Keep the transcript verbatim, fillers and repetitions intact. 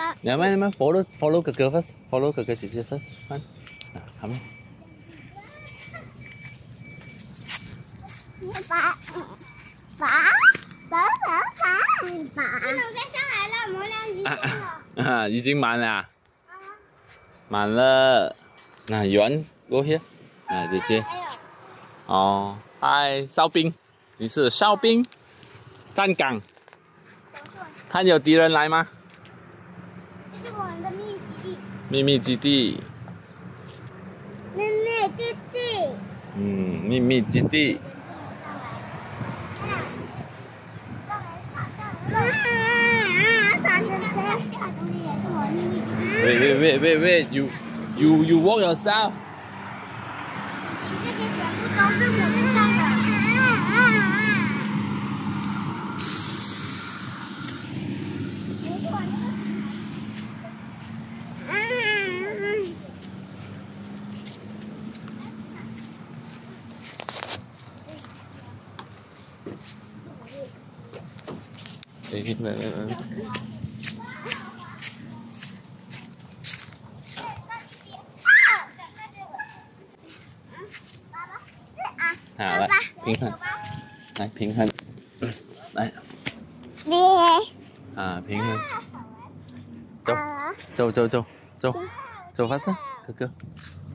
你慢慢慢 follow follow 哥哥 first，follow 哥哥姐姐 first， 慢，啊，好吗？ 爸爸爸爸爸爸，不能再上来了，我们俩已经了。 啊，已经满了。满了。那圆 go here， 啊，姐姐。哦，嗨，哨兵，你是哨兵，站岗。看有敌人来吗？ 这是我们的秘密基地。 秘密基地。 秘密基地。 嗯，秘密基地。Wait, wait, wait, wait, wait! You, you, you walk yourself. 这些全部都是我们上的。 喂喂喂喂！好，来平衡，来平衡，嗯，来，啊，平衡，走，走走走走，走发射，哥哥。